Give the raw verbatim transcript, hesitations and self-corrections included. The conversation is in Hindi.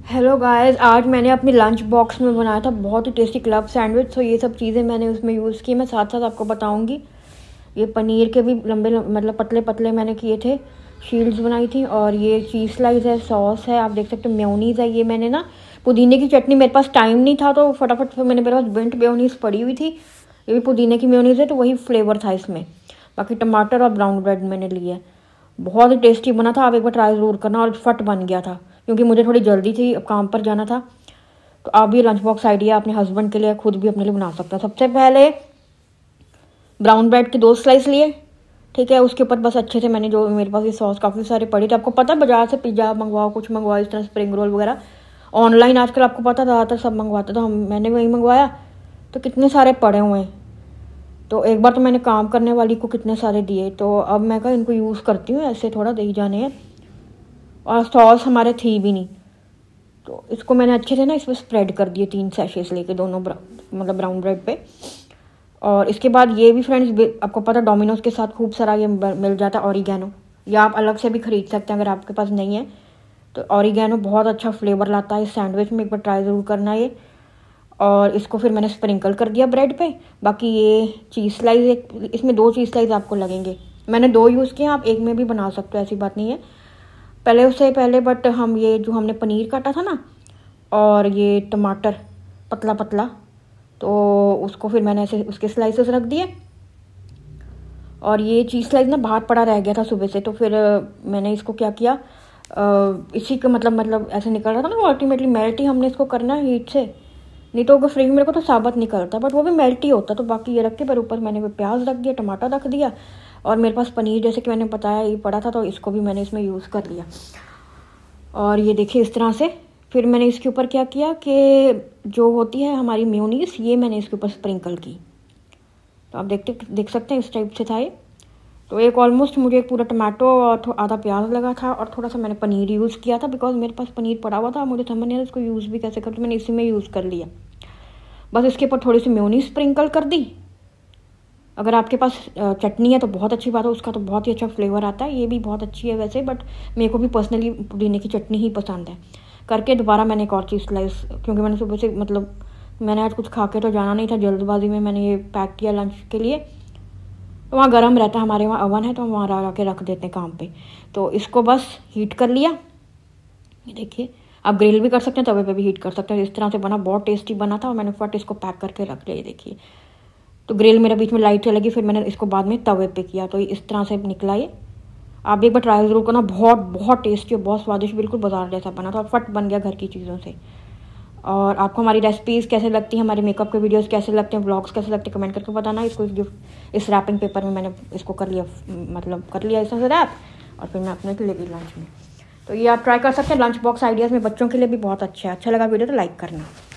हेलो गाइस, आज मैंने अपनी लंच बॉक्स में बनाया था बहुत ही टेस्टी क्लब सैंडविच। तो ये सब चीज़ें मैंने उसमें यूज़ की, मैं साथ साथ आपको बताऊंगी। ये पनीर के भी लंबे मतलब पतले पतले मैंने किए थे, शील्ड्स बनाई थी। और ये चीज़ स्लाइस है, सॉस है, आप देख सकते हो, मेयोनीज़ है। ये मैंने ना पुदीने की चटनी, मेरे पास टाइम नहीं था तो फटाफट फिर मैंने मेरे पास बिंट मेयोनीज़ पड़ी हुई थी। ये भी पुदीने की मेयोनीज़ है तो वही फ्लेवर था इसमें। बाकी टमाटर और ब्राउन ब्रेड मैंने लिए। बहुत ही टेस्टी बना था, आप एक बार ट्राई ज़रूर करना। और फट बन गया था क्योंकि मुझे थोड़ी जल्दी थी, अब काम पर जाना था। तो आप भी लंच बॉक्स आइडिया अपने हस्बैंड के लिए, खुद भी अपने लिए बना सकते हैं। सबसे पहले ब्राउन ब्रेड के दो स्लाइस लिए, ठीक है। उसके ऊपर बस अच्छे से मैंने, जो मेरे पास ये सॉस काफ़ी सारे पड़े थे, आपको पता है बाजार से पिज़्ज़ा मंगवाओ, कुछ मंगवाओ, इस तरह स्प्रिंग रोल वगैरह ऑनलाइन आजकल आपको पता ज़्यादातर सब मंगवाते, तो हम मैंने वही मंगवाया। तो कितने सारे पड़े हुए हैं, तो एक बार तो मैंने काम करने वाली को कितने सारे दिए। तो अब मैं कहा इनको यूज़ करती हूँ, ऐसे थोड़ा दे ही जाने हैं। और सॉस हमारे थी भी नहीं, तो इसको मैंने अच्छे से ना इस पर स्प्रेड कर दिए, तीन सैशेस लेके दोनों ब्राउन मतलब ब्राउन ब्रेड पे। और इसके बाद ये भी फ्रेंड्स, आपको पता डोमिनोज के साथ खूब सारा ये मिल जाता है ऑरिगेनो, या आप अलग से भी खरीद सकते हैं अगर आपके पास नहीं है तो। ऑरिगेनो बहुत अच्छा फ्लेवर लाता है इस सैंडविच में, एक बार ट्राई ज़रूर करना ये। और इसको फिर मैंने स्प्रिंकल कर दिया ब्रेड पे। बाकी ये चीज़ स्लाइस, एक इसमें दो चीज़ स्लाइस आपको लगेंगे, मैंने दो यूज़ किए, आप एक में भी बना सकते हो, ऐसी बात नहीं है। पहले उससे पहले बट हम ये जो हमने पनीर काटा था ना, और ये टमाटर पतला पतला, तो उसको फिर मैंने ऐसे उसके स्लाइसेस रख दिए। और ये चीज़ स्लाइस ना बाहर पड़ा रह गया था सुबह से, तो फिर मैंने इसको क्या किया, इसी का मतलब मतलब ऐसे निकल रहा था ना, वो अल्टीमेटली मेल्ट ही हमने इसको करना है हीट से, नहीं तो वो फ्रिज मेरे को तो साबुत निकलता, बट वो भी मेल्ट ही होता। तो बाकी ये रख के पर ऊपर मैंने प्याज रख दिया, टमाटर रख दिया। और मेरे पास पनीर, जैसे कि मैंने बताया, ये पड़ा था, तो इसको भी मैंने इसमें यूज़ कर लिया। और ये देखिए इस तरह से। फिर मैंने इसके ऊपर क्या किया कि जो होती है हमारी मेयोनीज़, ये मैंने इसके ऊपर स्प्रिंकल की। तो आप देखते देख सकते हैं इस टाइप से था ये। तो एक ऑलमोस्ट मुझे एक पूरा टमाटो और आधा प्याज लगा था, और थोड़ा सा मैंने पनीर यूज़ किया था बिकॉज मेरे पास पनीर पड़ा हुआ था, मुझे समझ नहीं आया इसको यूज़ भी कैसे करते, मैंने इसी में यूज़ कर लिया। बस इसके ऊपर थोड़ी सी मेयोनीज़ स्प्रिंकल कर दी। अगर आपके पास चटनी है तो बहुत अच्छी बात है, उसका तो बहुत ही अच्छा फ्लेवर आता है। ये भी बहुत अच्छी है वैसे, बट मेरे को भी पर्सनली पुदीने की चटनी ही पसंद है। करके दोबारा मैंने एक और चीज़ स्लाइस, क्योंकि मैंने सुबह से मतलब मैंने आज कुछ खा के तो जाना नहीं था, जल्दबाजी में मैंने ये पैक किया लंच के लिए। तो वहाँ गर्म रहता है, हमारे वहाँ ओवन है तो हम वहाँ ला के रख देते हैं काम पे। तो इसको बस हीट कर लिया, ये देखिए। आप ग्रिल भी कर सकते हैं, तवे पे भी हीट कर सकते हैं। इस तरह से बना, बहुत टेस्टी बना था। और मैंने फट इसको पैक करके रख लिया, ये देखिए। तो ग्रिल मेरा बीच में लाइट चलेगी, लगी, फिर मैंने इसको बाद में तवे पे किया, तो इस तरह से निकला ये। आप भी एक बार ट्राई ज़रूर करना, बहुत बहुत टेस्टी और बहुत स्वादिष्ट, बिल्कुल बाजार जैसा बना था, और फट बन गया घर की चीज़ों से। और आपको हमारी रेसिपीज़ कैसे लगती हैं, हमारे मेकअप के वीडियोस कैसे लगते हैं, व्लॉग्स कैसे लगते हैं, कमेंट करके बताना। इसको इस गिफ्ट इस रैपिंग पेपर में मैंने इसको कर लिया, मतलब कर लिया इस तरह से रैप, और फिर मैं अपने के लिए गई लंच में। तो ये आप ट्राई कर सकते हैं, लंच बॉक्स आइडियाज़ में बच्चों के लिए भी बहुत अच्छा है। अच्छा लगा वीडियो तो लाइक करना।